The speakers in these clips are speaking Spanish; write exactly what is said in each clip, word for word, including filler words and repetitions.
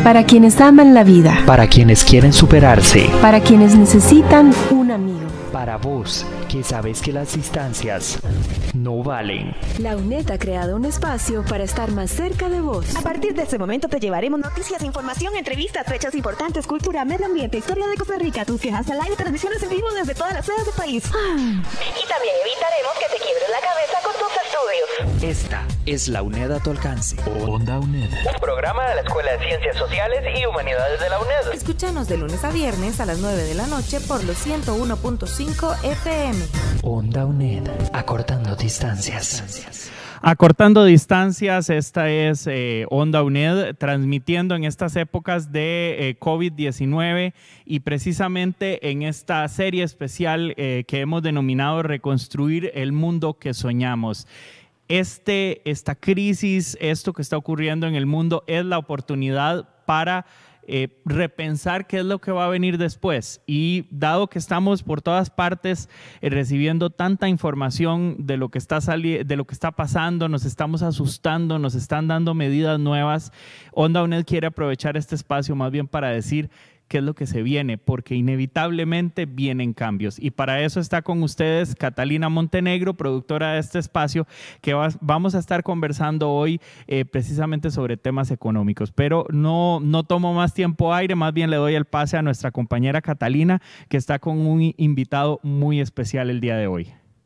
Para quienes aman la vida. Para quienes quieren superarse. Para quienes necesitan un amigo. Para vos, que sabes que las distancias no valen. La UNED ha creado un espacio para estar más cerca de vos. A partir de este momento te llevaremos noticias, información, entrevistas, fechas importantes, cultura, medio ambiente, historia de Costa Rica, tus quejas al aire, transmisiones en vivo desde todas las sedes del país. Ah. Y también evitaremos que te quiebres la cabeza con tus estudios. Esta es la UNED a tu alcance. Onda UNED. Un programa de la Escuela de Ciencias Sociales y Humanidades de la UNED. Escúchanos de lunes a viernes a las nueve de la noche por los ciento uno punto cinco F M. Onda UNED, acortando distancias. Acortando distancias, esta es eh, Onda UNED, transmitiendo en estas épocas de eh, COVID diecinueve y precisamente en esta serie especial eh, que hemos denominado Reconstruir el mundo que soñamos. Este, esta crisis, esto que está ocurriendo en el mundo es la oportunidad para Eh, repensar qué es lo que va a venir después. Y dado que estamos por todas partes eh, recibiendo tanta información de lo que está sali- de lo que está pasando, nos estamos asustando, nos están dando medidas nuevas, Onda UNED quiere aprovechar este espacio más bien para decir qué es lo que se viene, porque inevitablemente vienen cambios. Y para eso está con ustedes Catalina Montenegro, productora de este espacio, que va, vamos a estar conversando hoy eh, precisamente sobre temas económicos. Pero no, no tomo más tiempo aire, más bien le doy el pase a nuestra compañera Catalina, que está con un invitado muy especial el día de hoy.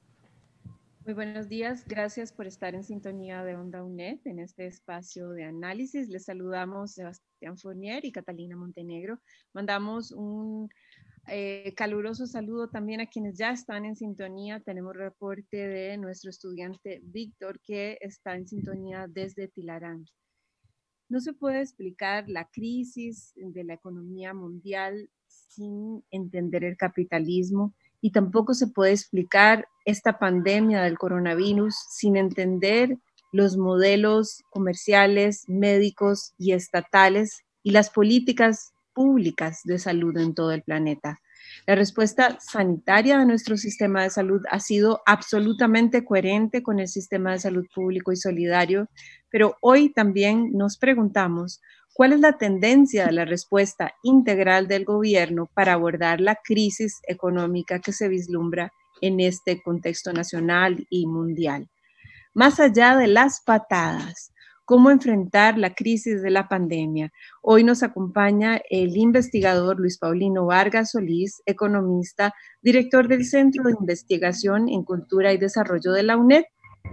Muy buenos días, gracias por estar en sintonía de Onda UNED en este espacio de análisis. Les saludamos Sebastián Fournier y Catalina Montenegro. Mandamos un eh, caluroso saludo también a quienes ya están en sintonía. Tenemos reporte de nuestro estudiante Víctor, que está en sintonía desde Tilarán. No se puede explicar la crisis de la economía mundial sin entender el capitalismo. Y tampoco se puede explicar esta pandemia del coronavirus sin entender los modelos comerciales, médicos y estatales y las políticas públicas de salud en todo el planeta. La respuesta sanitaria de nuestro sistema de salud ha sido absolutamente coherente con el sistema de salud público y solidario, pero hoy también nos preguntamos ¿cuál es la tendencia de la respuesta integral del gobierno para abordar la crisis económica que se vislumbra en este contexto nacional y mundial? Más allá de las patadas, ¿cómo enfrentar la crisis de la pandemia? Hoy nos acompaña el investigador Luis Paulino Vargas Solís, economista, director del Centro de Investigación en Cultura y Desarrollo de la UNED,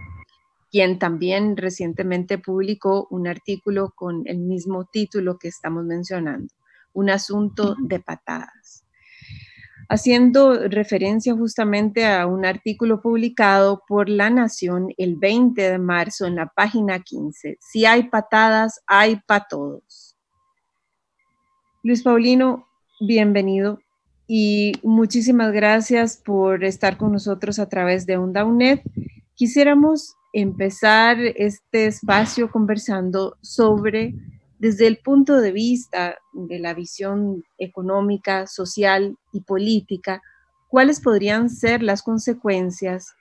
quien también recientemente publicó un artículo con el mismo título que estamos mencionando, Un asunto de patadas. Haciendo referencia justamente a un artículo publicado por La Nación el veinte de marzo en la página quince, si hay patadas, hay para todos. Luis Paulino, bienvenido y muchísimas gracias por estar con nosotros a través de Onda UNED. Quisiéramos empezar este espacio conversando sobre, desde el punto de vista de la visión económica, social y política, cuáles podrían ser las consecuencias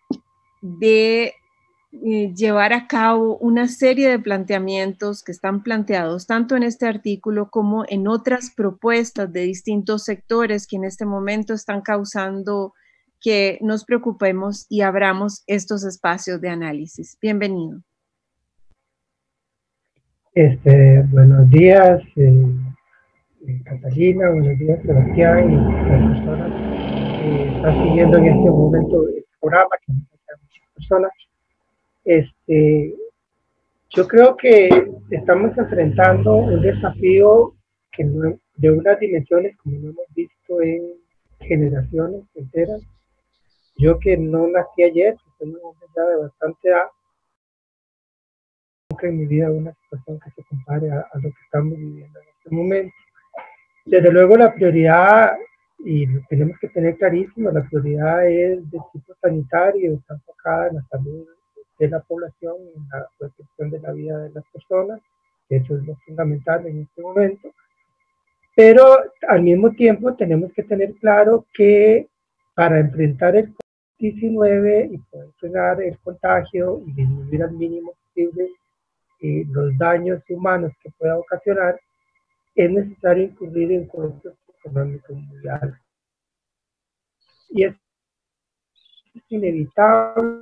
de eh, llevar a cabo una serie de planteamientos que están planteados tanto en este artículo como en otras propuestas de distintos sectores que en este momento están causando que nos preocupemos y abramos estos espacios de análisis. Bienvenido. Este, buenos días, eh, eh, Catalina, buenos días, Sebastián, y las personas que están siguiendo en este momento el programa, que hay muchas personas. Este, yo creo que estamos enfrentando un desafío que no, de unas dimensiones como no hemos visto en generaciones enteras. Yo que no nací ayer, que soy un hombre ya de bastante edad, nunca en mi vida una situación que se compare a, a lo que estamos viviendo en este momento. Desde luego la prioridad, y lo tenemos que tener clarísimo, la prioridad es de tipo sanitario, está enfocada en la salud de la población, en la protección de la vida de las personas, que eso es lo fundamental en este momento. Pero al mismo tiempo tenemos que tener claro que para enfrentar el COVID diecinueve y poder frenar el contagio y disminuir al mínimo posible eh, los daños humanos que pueda ocasionar, es necesario incurrir en costos económicos muy altos. Y es inevitable,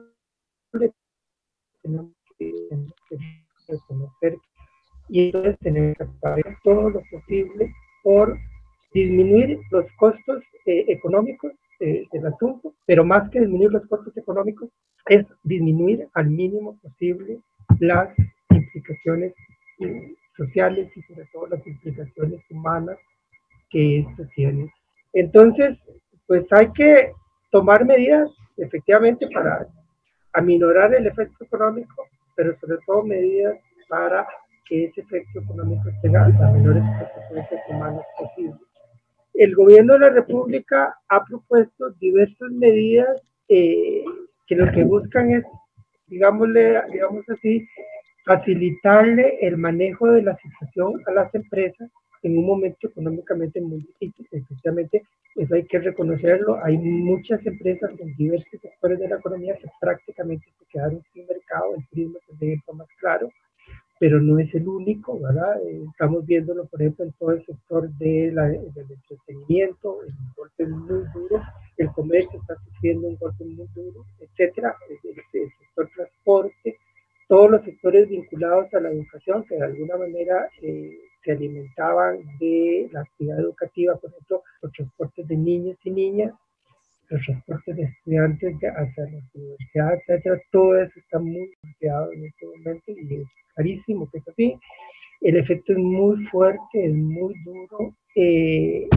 tenemos que, tenemos que reconocer, y entonces tenemos que hacer todo lo posible por disminuir los costos eh, económicos eh, del asunto, pero más que disminuir los costos económicos, es disminuir al mínimo posible las implicaciones eh, sociales y sobre todo las implicaciones humanas que esto tiene. Entonces, pues hay que tomar medidas efectivamente para aminorar el efecto económico, pero sobre todo medidas para que ese efecto económico tenga las menores consecuencias humanas posibles. El gobierno de la República ha propuesto diversas medidas eh, que lo que buscan es, digámosle, digamos así, facilitarle el manejo de la situación a las empresas en un momento económicamente muy difícil. Especialmente, eso hay que reconocerlo, hay muchas empresas en diversos sectores de la economía que prácticamente se quedaron sin mercado. El turismo es el ejemplo más claro, pero no es el único, ¿verdad? Eh, estamos viéndolo, por ejemplo, en todo el sector de la, del entretenimiento, el golpe es muy duro, el comercio está sufriendo un golpe muy duro, etcétera, el, el sector transporte, todos los sectores vinculados a la educación que de alguna manera eh, se alimentaban de la actividad educativa, por ejemplo, los transportes de niños y niñas, los transportes de estudiantes hacia las universidades, etcétera, todo eso está muy golpeado en este momento y es clarísimo que es así. El efecto es muy fuerte, es muy duro, eh,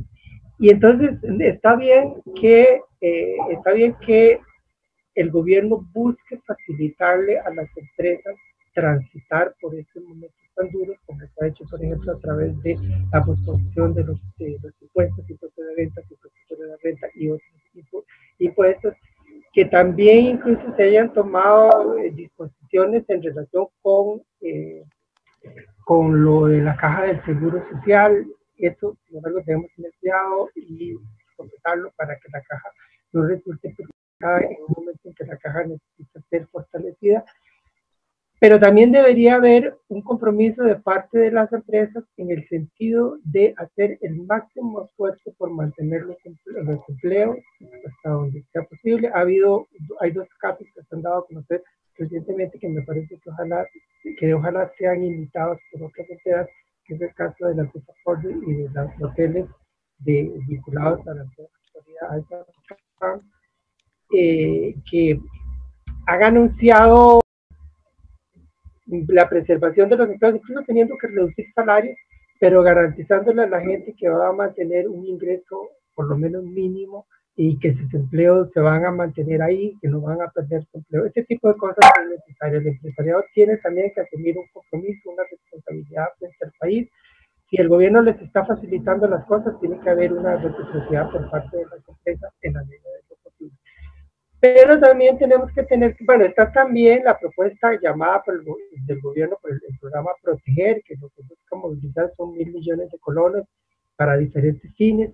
y entonces está bien que eh, está bien que el gobierno busque facilitarle a las empresas transitar por estos momentos tan duros, como se ha hecho, por ejemplo, a través de la posposición de los, de los impuestos, impuestos de renta, impuestos de la renta y otros tipos de impuestos, que también incluso se hayan tomado eh, disposiciones en relación con, eh, con lo de la caja del Seguro Social. Eso, sin embargo, debemos tener cuidado y completarlo para que la caja no resulte en un momento en que la caja necesita ser fortalecida, pero también debería haber un compromiso de parte de las empresas en el sentido de hacer el máximo esfuerzo por mantener los empleos, los empleos hasta donde sea posible. Ha habido, hay dos casos que se han dado a conocer recientemente que me parece que ojalá, que ojalá sean imitados por otras empresas, que es el caso de la Coca-Cola y de los hoteles de, vinculados a la autoridad Eh, que han anunciado la preservación de los empleos, incluso teniendo que reducir salarios, pero garantizándole a la gente que va a mantener un ingreso por lo menos mínimo y que sus empleos se van a mantener ahí, que no van a perder su empleo. Este tipo de cosas son necesarias. El empresariado tiene también que asumir un compromiso, una responsabilidad frente al país. Si el gobierno les está facilitando las cosas, tiene que haber una reciprocidad por parte de las empresas en la medida de lo posible. Pero también tenemos que tener, bueno, está también la propuesta llamada por el, del gobierno por el, el programa Proteger, que lo que busca movilizar son mil millones de colones para diferentes fines,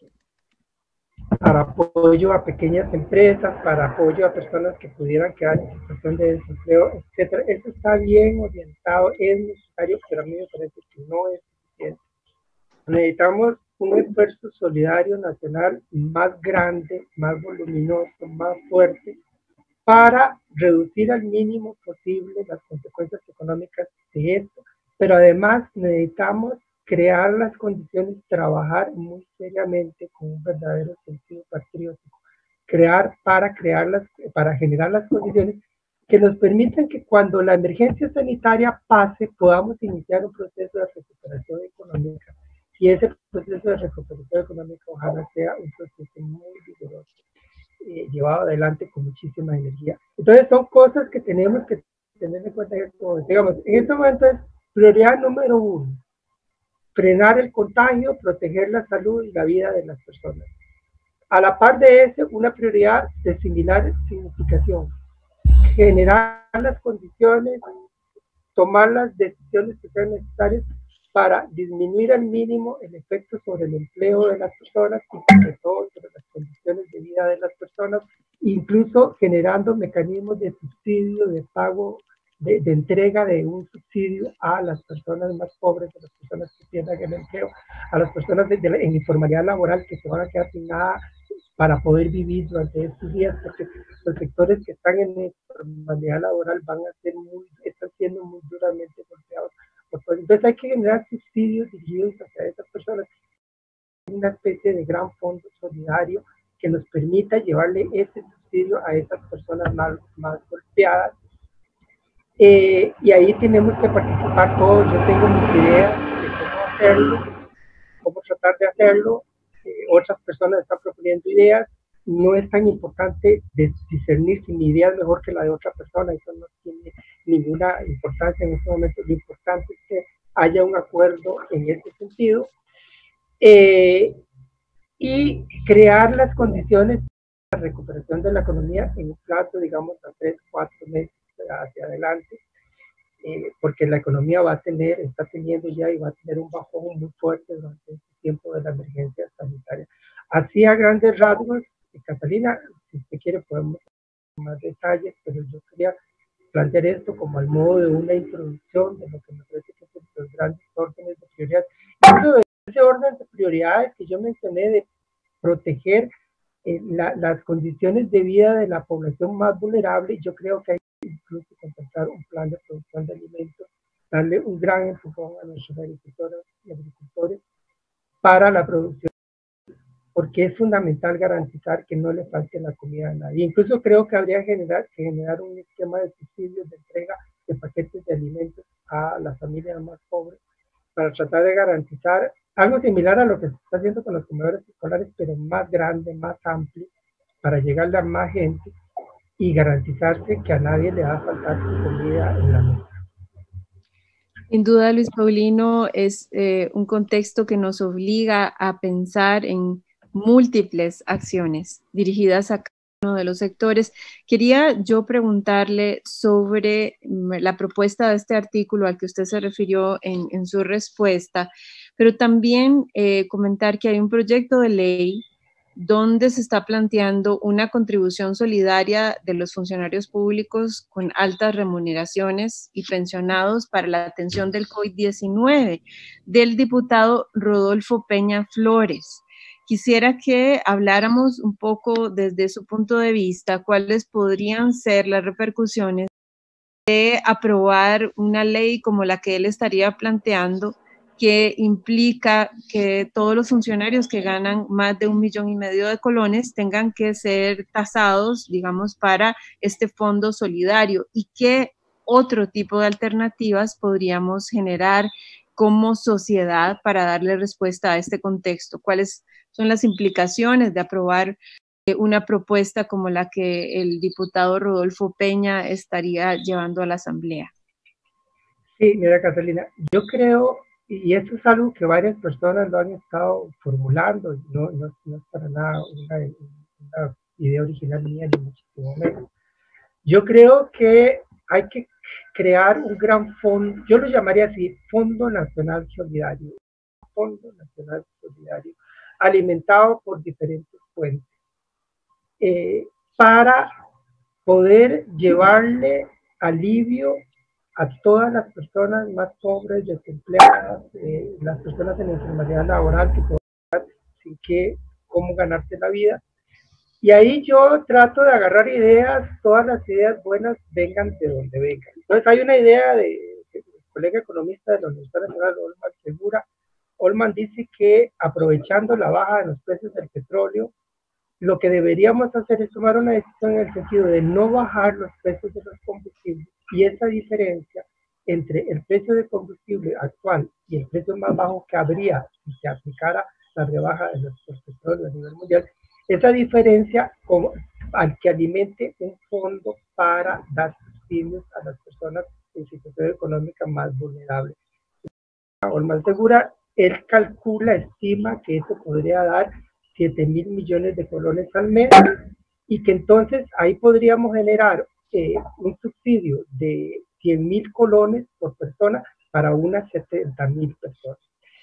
para apoyo a pequeñas empresas, para apoyo a personas que pudieran quedar en situación de desempleo, etcétera. Eso está bien orientado, es necesario, pero a mí me parece que no es suficiente. Necesitamos un esfuerzo solidario nacional más grande, más voluminoso, más fuerte, para reducir al mínimo posible las consecuencias económicas de esto, pero además necesitamos crear las condiciones, trabajar muy seriamente con un verdadero sentido patriótico, crear para, crear las, para generar las condiciones que nos permitan que cuando la emergencia sanitaria pase podamos iniciar un proceso de recuperación económica. Y ese proceso de recuperación económica ojalá sea un proceso muy vigoroso, eh, llevado adelante con muchísima energía. Entonces son cosas que tenemos que tener en cuenta. Digamos, en este momento es prioridad número uno, frenar el contagio, proteger la salud y la vida de las personas. A la par de eso, una prioridad de similar significación, generar las condiciones, tomar las decisiones que sean necesarias para disminuir al mínimo el efecto sobre el empleo de las personas y sobre todo sobre las condiciones de vida de las personas, incluso generando mecanismos de subsidio, de pago de, de entrega de un subsidio a las personas más pobres, a las personas que pierdan el empleo, a las personas de, de, en informalidad laboral que se van a quedar sin nada para poder vivir durante estos días, porque los sectores que están en informalidad laboral van a ser muy, están siendo muy duramente golpeados. Entonces hay que generar subsidios dirigidos hacia esas personas, una especie de gran fondo solidario que nos permita llevarle ese subsidio a esas personas más, más golpeadas. Eh, y ahí tenemos que participar todos. Yo tengo mis ideas de cómo hacerlo, cómo tratar de hacerlo. Eh, otras personas están proponiendo ideas. No es tan importante discernir si mi idea es mejor que la de otra persona. Eso no tiene ninguna importancia en este momento. Lo importante es que haya un acuerdo en ese sentido. Eh, y crear las condiciones para la recuperación de la economía en un plazo, digamos, a tres, cuatro meses hacia adelante, eh, porque la economía va a tener, está teniendo ya y va a tener un bajón muy fuerte durante este tiempo de la emergencia sanitaria. Así a grandes rasgos, Catalina, si usted quiere podemos dar más detalles, pero yo quería plantear esto como al modo de una introducción de lo que me parece que son los grandes órdenes de prioridad. Dentro de ese orden de prioridades que yo mencioné de proteger eh, la, las condiciones de vida de la población más vulnerable, yo creo que hay que incluso contemplar un plan de producción de alimentos, darle un gran empujón a nuestros agricultores y agricultores para la producción, porque es fundamental garantizar que no le falte la comida a nadie. Incluso creo que habría generar, que generar un esquema de subsidios de entrega de paquetes de alimentos a las familias más pobres para tratar de garantizar algo similar a lo que se está haciendo con los comedores escolares, pero más grande, más amplio, para llegarle a más gente y garantizarse que a nadie le va a faltar su comida en la mesa. Sin duda, Luis Paulino, es eh, un contexto que nos obliga a pensar en múltiples acciones dirigidas a cada uno de los sectores. Quería yo preguntarle sobre la propuesta de este artículo al que usted se refirió en, en su respuesta, pero también eh, comentar que hay un proyecto de ley donde se está planteando una contribución solidaria de los funcionarios públicos con altas remuneraciones y pensionados para la atención del COVID diecinueve, del diputado Rodolfo Peña Flores. Quisiera que habláramos un poco desde su punto de vista cuáles podrían ser las repercusiones de aprobar una ley como la que él estaría planteando, que implica que todos los funcionarios que ganan más de un millón y medio de colones tengan que ser tasados, digamos, para este fondo solidario, y qué otro tipo de alternativas podríamos generar como sociedad para darle respuesta a este contexto. ¿Cuáles son las implicaciones de aprobar una propuesta como la que el diputado Rodolfo Peña estaría llevando a la Asamblea? Sí, mira, Catalina, yo creo, y esto es algo que varias personas lo han estado formulando, no, no, no es para nada una, una idea original mía, ni muchísimo menos. Yo creo que hay que crear un gran fondo, yo lo llamaría así, Fondo Nacional Solidario, Fondo Nacional Solidario, alimentado por diferentes fuentes, eh, para poder llevarle alivio a todas las personas más pobres, desempleadas, eh, las personas en informalidad laboral que pueden sin que, cómo ganarse la vida. Y ahí yo trato de agarrar ideas, todas las ideas buenas vengan de donde vengan. Entonces hay una idea de, de, de colega economista de la Universidad Nacional, Olman Segura. Olman dice que aprovechando la baja de los precios del petróleo, lo que deberíamos hacer es tomar una decisión en el sentido de no bajar los precios de los combustibles, y esa diferencia entre el precio de combustible actual y el precio más bajo que habría si se aplicara la rebaja de los petróleo a nivel mundial, esa diferencia como, al que alimente un fondo para dar subsidios a las personas en situación económica más vulnerable. Olman Segura, él calcula, estima que eso podría dar siete mil millones de colones al mes, y que entonces ahí podríamos generar eh, un subsidio de cien mil colones por persona para unas setenta mil personas.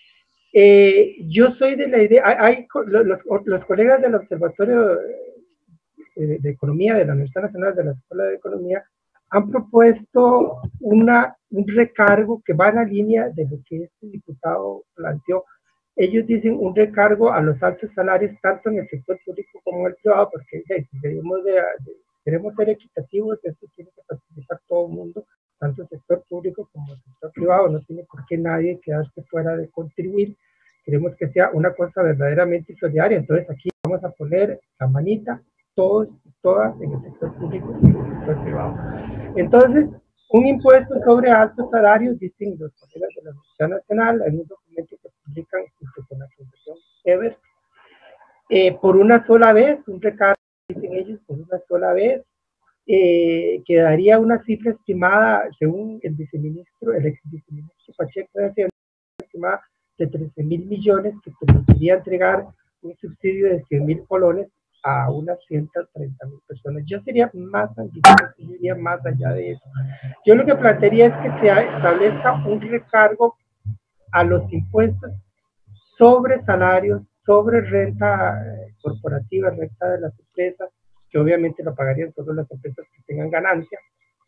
Eh, yo soy de la idea, hay, hay los, los colegas del Observatorio de, de Economía de la Universidad Nacional de la Escuela de Economía han propuesto una, un recargo que va en la línea de lo que este diputado planteó. Ellos dicen un recargo a los altos salarios, tanto en el sector público como en el privado, porque hey, si debemos de, de, queremos ser equitativos, esto tiene que participar todo el mundo, tanto el sector público como el sector privado, no tiene por qué nadie quedarse fuera de contribuir. Queremos que sea una cosa verdaderamente solidaria, entonces aquí vamos a poner la manita, todos y todas en el sector público y en el sector privado. Entonces, un impuesto sobre altos salarios, dicen los colegas de la Universidad Nacional, en un documento que publican junto con la Fundación Ever, eh, por una sola vez, un recargo, dicen ellos, por una sola vez, eh, que daría una cifra estimada, según el viceministro, el ex viceministro Pacheco de Hacienda, estimada de trece mil millones, que permitiría entregar un subsidio de cien mil colones a unas ciento treinta mil personas. Yo sería más ambicioso, yo iría más allá de eso. Yo lo que plantearía es que se establezca un recargo a los impuestos sobre salarios, sobre renta corporativa, renta de las empresas, que obviamente lo pagarían solo las empresas que tengan ganancia,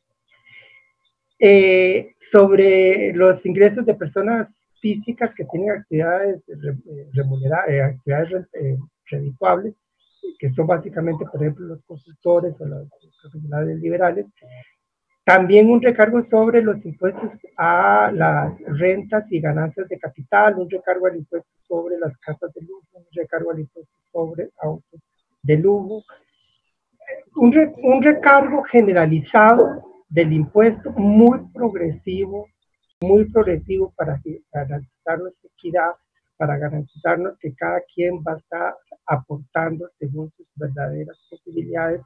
eh, sobre los ingresos de personas físicas que tienen actividades remuneradas, eh, actividades eh, redituables, que son básicamente, por ejemplo, los consultores o los profesionales liberales. También un recargo sobre los impuestos a las rentas y ganancias de capital, un recargo al impuesto sobre las casas de lujo, un recargo al impuesto sobre autos de lujo, un, re, un recargo generalizado del impuesto muy progresivo, muy progresivo para garantizarnos equidad, para garantizarnos que cada quien va a estar aportando según sus verdaderas posibilidades,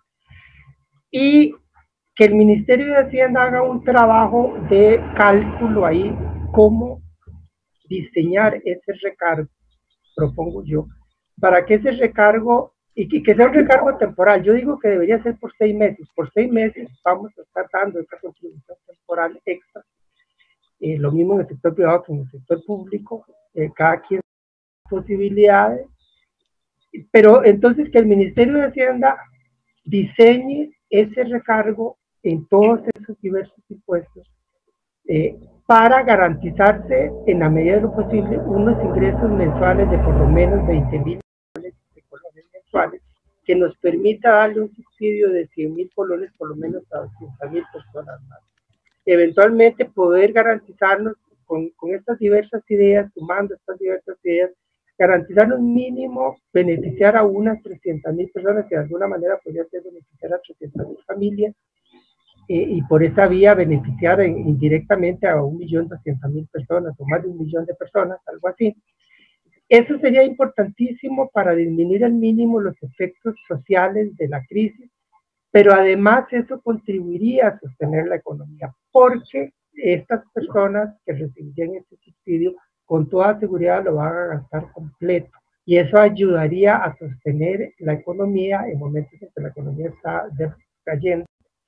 y que el Ministerio de Hacienda haga un trabajo de cálculo ahí, cómo diseñar ese recargo, propongo yo, para que ese recargo, y que, que sea un recargo temporal. Yo digo que debería ser por seis meses, por seis meses vamos a estar dando esta contribución temporal extra, eh, lo mismo en el sector privado que en el sector público, eh, cada quien posibilidades, pero entonces que el Ministerio de Hacienda diseñe ese recargo en todos esos diversos impuestos eh, para garantizarse en la medida de lo posible unos ingresos mensuales de por lo menos veinte mil colones de colones mensuales, que nos permita darle un subsidio de cien mil colones por lo menos a doscientas mil personas más. Eventualmente poder garantizarnos con, con estas diversas ideas, sumando estas diversas ideas, garantizar un mínimo, beneficiar a unas trescientas mil personas, que de alguna manera podría ser beneficiar a trescientas mil familias, eh, y por esa vía beneficiar en, indirectamente a un millón doscientas mil personas, o más de un millón de personas, algo así. Eso sería importantísimo para disminuir al mínimo los efectos sociales de la crisis, pero además eso contribuiría a sostener la economía, porque estas personas que recibirían este subsidio con toda seguridad lo van a gastar completo, y eso ayudaría a sostener la economía en momentos en que la economía está cayendo,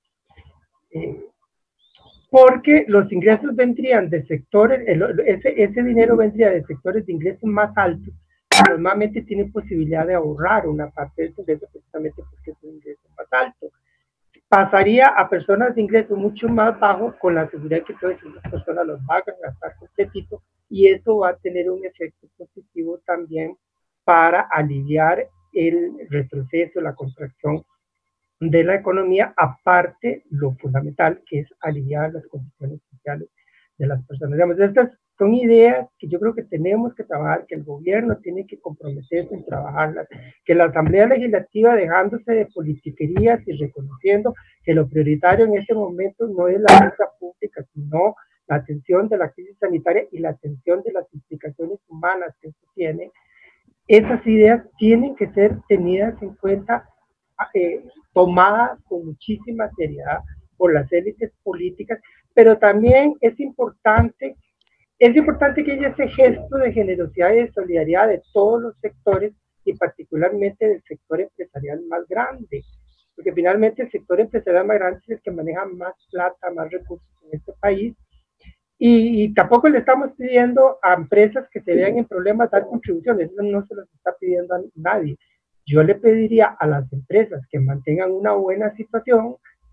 eh, porque los ingresos vendrían de sectores, el, ese, ese dinero vendría de sectores de ingresos más altos, que normalmente tienen posibilidad de ahorrar una parte de ese ingreso precisamente porque es un ingreso más alto. Pasaría a personas de ingresos mucho más bajos con la seguridad que todas esas personas los van a gastar completito, y eso va a tener un efecto positivo también para aliviar el retroceso, la contracción de la economía, aparte lo fundamental que es aliviar las condiciones sociales de las personas. Digamos, estas son ideas que yo creo que tenemos que trabajar, que el gobierno tiene que comprometerse en trabajarlas, que la Asamblea Legislativa, dejándose de politiquerías y reconociendo que lo prioritario en este momento no es la renta pública, sino la atención de la crisis sanitaria y la atención de las implicaciones humanas que esto tiene, esas ideas tienen que ser tenidas en cuenta, eh, tomadas con muchísima seriedad por las élites políticas, pero también es importante, es importante que haya ese gesto de generosidad y de solidaridad de todos los sectores, y particularmente del sector empresarial más grande, porque finalmente el sector empresarial más grande es el que maneja más plata, más recursos en este país, y, y tampoco le estamos pidiendo a empresas que se vean en problemas dar contribuciones, eso no se los está pidiendo a nadie. Yo le pediría a las empresas que mantengan una buena situación,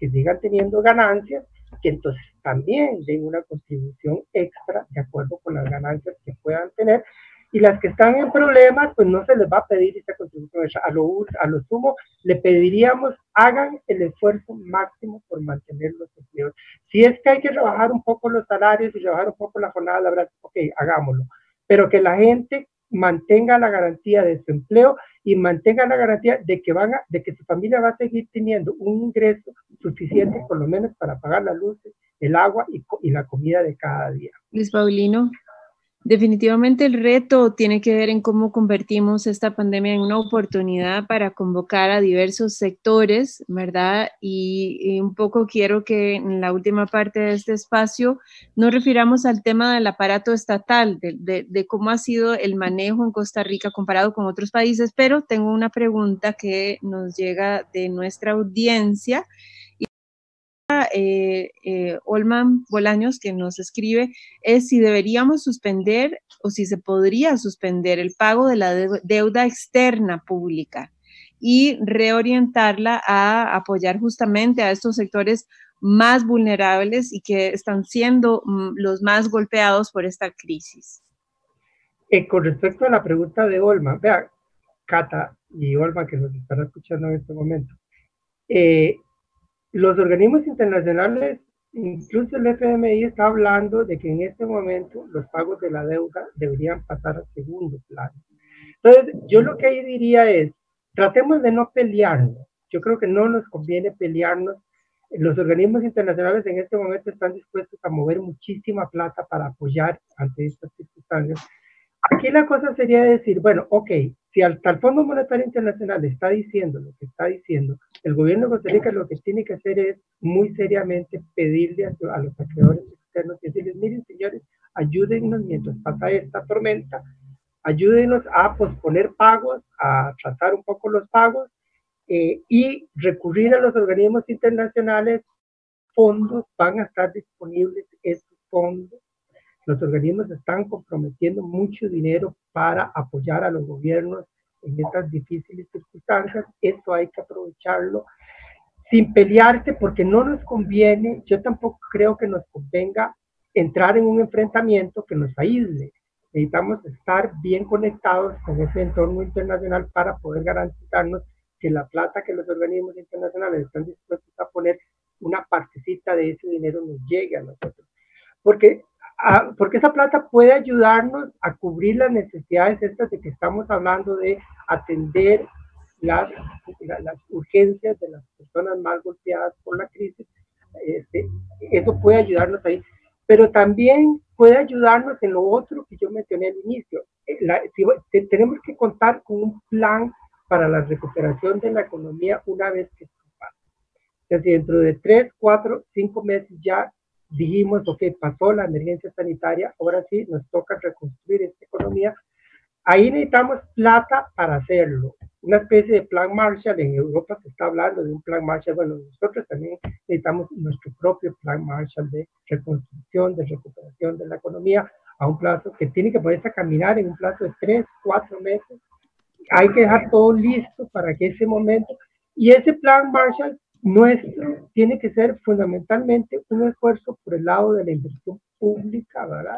que sigan teniendo ganancias, que entonces también den una contribución extra de acuerdo con las ganancias que puedan tener, y las que están en problemas, pues no se les va a pedir esa contribución extra. A lo, a lo sumo le pediríamos, hagan el esfuerzo máximo por mantener los empleos. Si es que hay que rebajar un poco los salarios y rebajar un poco la jornada laboral, ok, hagámoslo, pero que la gente mantenga la garantía de su empleo y mantenga la garantía de que, van a, de que su familia va a seguir teniendo un ingreso suficiente por lo menos para pagar la luz, el agua y, y la comida de cada día. Luis Paulino, definitivamente el reto tiene que ver en cómo convertimos esta pandemia en una oportunidad para convocar a diversos sectores, ¿verdad? Y, y un poco quiero que en la última parte de este espacio nos refiramos al tema del aparato estatal, de, de, de cómo ha sido el manejo en Costa Rica comparado con otros países, pero tengo una pregunta que nos llega de nuestra audiencia. Eh, eh, Olman Bolaños, que nos escribe, es si deberíamos suspender o si se podría suspender el pago de la de deuda externa pública y reorientarla a apoyar justamente a estos sectores más vulnerables y que están siendo mm, los más golpeados por esta crisis. Eh, con respecto a la pregunta de Olman, vea, Cata y Olman, que nos están escuchando en este momento, eh, los organismos internacionales, incluso el F M I, está hablando de que en este momento los pagos de la deuda deberían pasar a segundo plano. Entonces, yo lo que ahí diría es, tratemos de no pelearnos. Yo creo que no nos conviene pelearnos. Los organismos internacionales en este momento están dispuestos a mover muchísima plata para apoyar ante estas circunstancias. Aquí la cosa sería decir, bueno, ok, si hasta el Fondo Monetario Internacional está diciendo lo que está diciendo, el gobierno de Costa Rica lo que tiene que hacer es muy seriamente pedirle a, a los acreedores externos y decirles, miren señores, ayúdennos mientras pasa esta tormenta, ayúdenos a posponer pagos, a tratar un poco los pagos eh, y recurrir a los organismos internacionales. Fondos van a estar disponibles, estos fondos. Los organismos están comprometiendo mucho dinero para apoyar a los gobiernos en estas difíciles circunstancias. Esto hay que aprovecharlo sin pelearse, porque no nos conviene, yo tampoco creo que nos convenga entrar en un enfrentamiento que nos aísle. Necesitamos estar bien conectados con ese entorno internacional para poder garantizarnos que la plata que los organismos internacionales están dispuestos a poner, una partecita de ese dinero nos llegue a nosotros. Porque A, porque esa plata puede ayudarnos a cubrir las necesidades estas de que estamos hablando, de atender las, la, las urgencias de las personas más golpeadas por la crisis. Este, eso puede ayudarnos ahí, pero también puede ayudarnos en lo otro que yo mencioné al inicio. La, si, te, tenemos que contar con un plan para la recuperación de la economía una vez que esto pase. O sea, si dentro de tres, cuatro, cinco meses ya dijimos, ok, pasó la emergencia sanitaria, ahora sí nos toca reconstruir esta economía. Ahí necesitamos plata para hacerlo. Una especie de plan Marshall. En Europa se está hablando de un plan Marshall. Bueno, nosotros también necesitamos nuestro propio plan Marshall de reconstrucción, de recuperación de la economía a un plazo que tiene que ponerse a caminar en un plazo de tres, cuatro meses. Hay que dejar todo listo para que ese momento, y ese plan Marshall nuestro tiene que ser fundamentalmente un esfuerzo por el lado de la inversión pública, ¿verdad?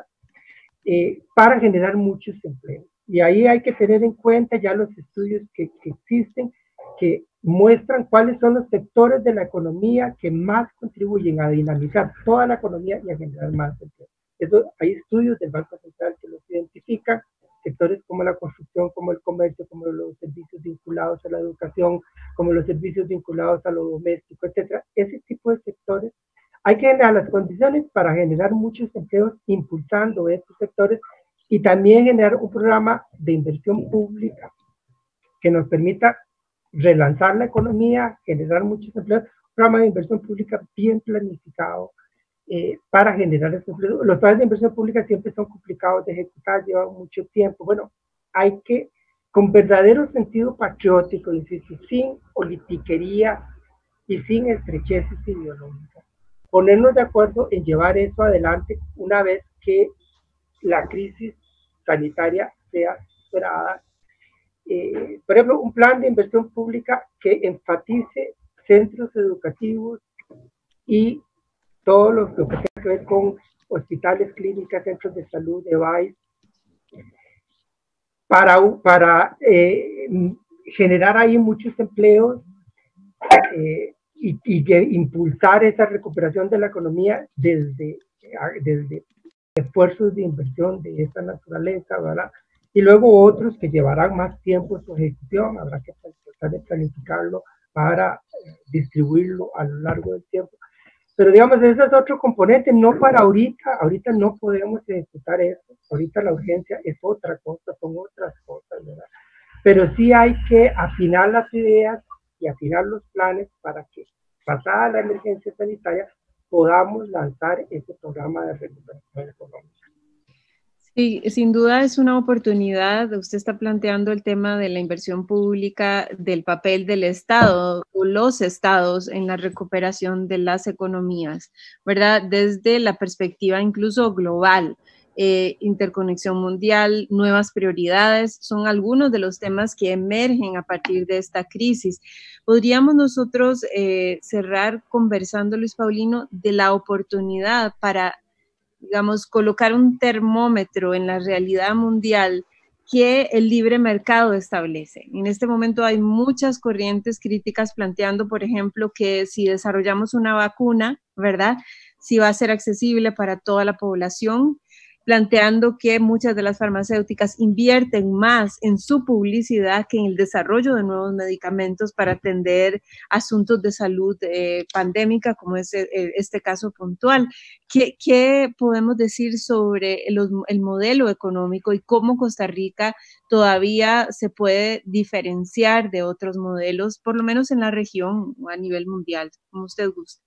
Eh, para generar muchos empleos. Y ahí hay que tener en cuenta ya los estudios que, que existen, que muestran cuáles son los sectores de la economía que más contribuyen a dinamizar toda la economía y a generar más empleo. Eso, hay estudios del Banco Central que los identifican, sectores como la construcción, como el comercio, como los servicios vinculados a la educación, como los servicios vinculados a lo doméstico, etcétera. Ese tipo de sectores, hay que generar las condiciones para generar muchos empleos impulsando estos sectores y también generar un programa de inversión pública que nos permita relanzar la economía, generar muchos empleos, un programa de inversión pública bien planificado, Eh, para generar estos empleos. Los planes de inversión pública siempre son complicados de ejecutar, llevan mucho tiempo. Bueno, hay que, con verdadero sentido patriótico, insisto, sin politiquería y sin estrecheces ideológicas, ponernos de acuerdo en llevar eso adelante una vez que la crisis sanitaria sea superada. Eh, por ejemplo, un plan de inversión pública que enfatice centros educativos y todo lo, lo que tiene que ver con hospitales, clínicas, centros de salud, de V A I, para, para eh, generar ahí muchos empleos eh, y, y impulsar esa recuperación de la economía desde, desde esfuerzos de inversión de esta naturaleza, ¿verdad? Y luego otros que llevarán más tiempo en su ejecución, habrá que tratar de planificarlo para eh, distribuirlo a lo largo del tiempo. Pero digamos, ese es otro componente, no para ahorita, ahorita no podemos ejecutar eso, ahorita la urgencia es otra cosa, son otras cosas, ¿verdad? Pero sí hay que afinar las ideas y afinar los planes para que, pasada la emergencia sanitaria, podamos lanzar ese programa de recuperación económica. Sí, sin duda es una oportunidad. Usted está planteando el tema de la inversión pública, del papel del Estado o los estados en la recuperación de las economías, ¿verdad? Desde la perspectiva incluso global, eh, interconexión mundial, nuevas prioridades, son algunos de los temas que emergen a partir de esta crisis. ¿Podríamos nosotros eh, cerrar conversando, Luis Paulino, de la oportunidad para, digamos, colocar un termómetro en la realidad mundial que el libre mercado establece? En este momento hay muchas corrientes críticas planteando, por ejemplo, que si desarrollamos una vacuna, ¿verdad?, si va a ser accesible para toda la población, planteando que muchas de las farmacéuticas invierten más en su publicidad que en el desarrollo de nuevos medicamentos para atender asuntos de salud eh, pandémica, como es eh, este caso puntual. ¿Qué, qué podemos decir sobre los, el modelo económico y cómo Costa Rica todavía se puede diferenciar de otros modelos, por lo menos en la región o a nivel mundial, como usted gusta?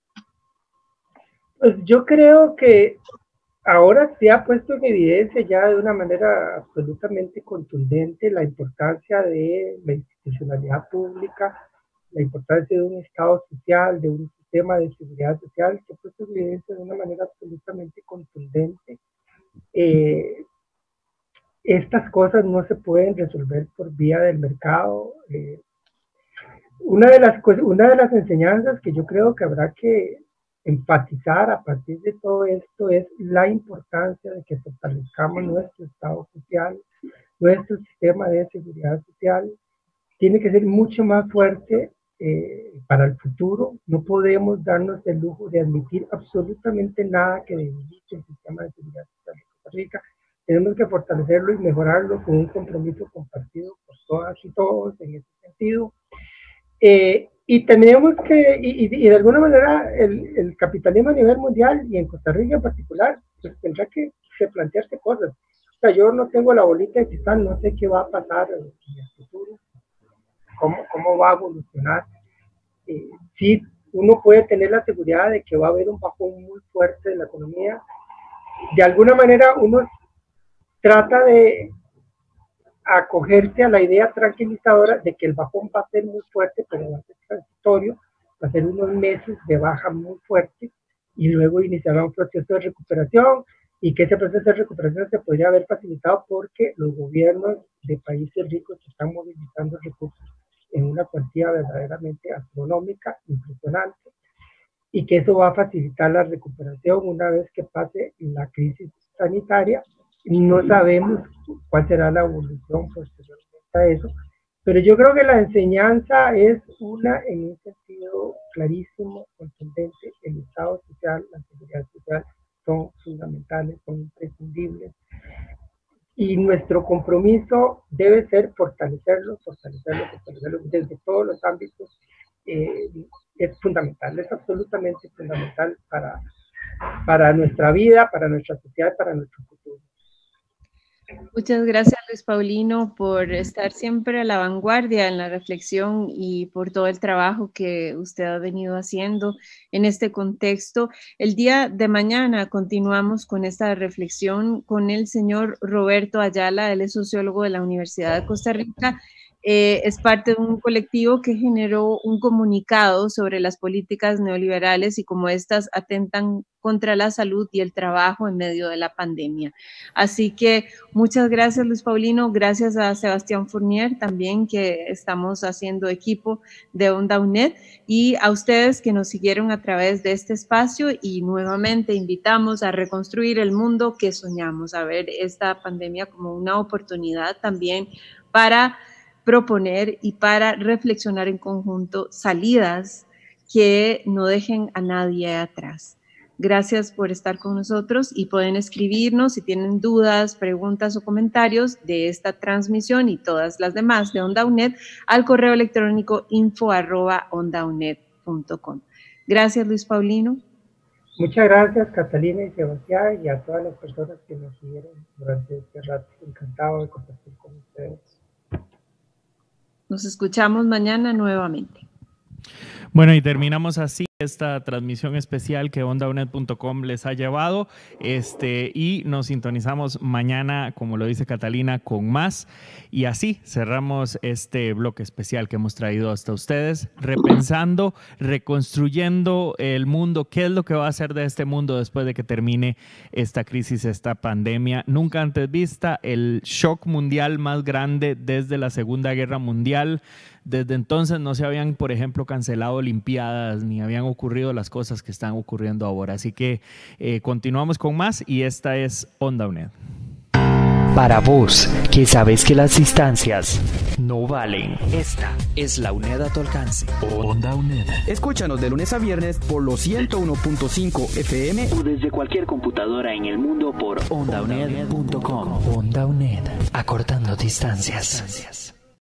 Pues yo creo que ahora se ha puesto en evidencia ya de una manera absolutamente contundente la importancia de la institucionalidad pública, la importancia de un Estado social, de un sistema de seguridad social. Se ha puesto en evidencia de una manera absolutamente contundente. Eh, estas cosas no se pueden resolver por vía del mercado. Eh, una, de las, una de las enseñanzas que yo creo que habrá que enfatizar a partir de todo esto es la importancia de que fortalezcamos nuestro Estado social, nuestro sistema de seguridad social. Tiene que ser mucho más fuerte eh, para el futuro. No podemos darnos el lujo de admitir absolutamente nada que debilite el sistema de seguridad social de Costa Rica. Tenemos que fortalecerlo y mejorarlo con un compromiso compartido por todas y todos en ese sentido. Eh, Y tenemos que, y, y de alguna manera, el, el capitalismo a nivel mundial y en Costa Rica en particular, pues tendrá que replantearse cosas. O sea, yo no tengo la bolita de cristal, no sé qué va a pasar en el futuro, cómo, cómo va a evolucionar. Eh, sí, uno puede tener la seguridad de que va a haber un bajón muy fuerte de la economía. De alguna manera, uno trata de acogerse a la idea tranquilizadora de que el bajón va a ser muy fuerte, pero va a ser transitorio, va a ser unos meses de baja muy fuerte y luego iniciará un proceso de recuperación, y que ese proceso de recuperación se podría haber facilitado porque los gobiernos de países ricos están movilizando recursos en una cuantía verdaderamente astronómica, impresionante, y que eso va a facilitar la recuperación una vez que pase la crisis sanitaria. No sabemos cuál será la evolución posteriormente a eso, pero yo creo que la enseñanza es una en un sentido clarísimo, contundente. El Estado social, la seguridad social son fundamentales, son imprescindibles, y nuestro compromiso debe ser fortalecerlo, fortalecerlo, fortalecerlo desde todos los ámbitos. Eh, es fundamental, es absolutamente fundamental para, para nuestra vida, para nuestra sociedad, para nuestro futuro. Muchas gracias, Luis Paulino, por estar siempre a la vanguardia en la reflexión y por todo el trabajo que usted ha venido haciendo en este contexto. El día de mañana continuamos con esta reflexión con el señor Roberto Ayala. Él es sociólogo de la Universidad de Costa Rica eh, es parte de un colectivo que generó un comunicado sobre las políticas neoliberales y cómo estas atentan contra la salud y el trabajo en medio de la pandemia. Así que muchas gracias, Luis Paulino, gracias a Sebastián Fournier también, que estamos haciendo equipo de Onda U N E D, y a ustedes que nos siguieron a través de este espacio, y nuevamente invitamos a reconstruir el mundo que soñamos, a ver esta pandemia como una oportunidad también para proponer y para reflexionar en conjunto salidas que no dejen a nadie atrás. Gracias por estar con nosotros y pueden escribirnos si tienen dudas, preguntas o comentarios de esta transmisión y todas las demás de Onda U N E D al correo electrónico info arroba onda uned punto com. Gracias, Luis Paulino. Muchas gracias, Catalina y Sebastián, y a todas las personas que nos siguieron durante este rato. Encantado de compartir con ustedes. Nos escuchamos mañana nuevamente. Bueno, y terminamos así esta transmisión especial que onda uned punto com les ha llevado, este, y nos sintonizamos mañana, como lo dice Catalina, con más. Y así cerramos este bloque especial que hemos traído hasta ustedes, repensando, reconstruyendo el mundo. ¿Qué es lo que va a hacer de este mundo después de que termine esta crisis, esta pandemia nunca antes vista, el shock mundial más grande desde la Segunda Guerra Mundial? Desde entonces no se habían, por ejemplo, cancelado olimpiadas, ni habían ocurrido las cosas que están ocurriendo ahora. Así que eh, continuamos con más, y esta es Onda U N E D. Para vos, que sabes que las distancias no valen, esta es la U N E D a tu alcance. Onda U N E D. Escúchanos de lunes a viernes por los ciento uno punto cinco F M o desde cualquier computadora en el mundo por onda uned punto com. Onda U N E D, acortando distancias.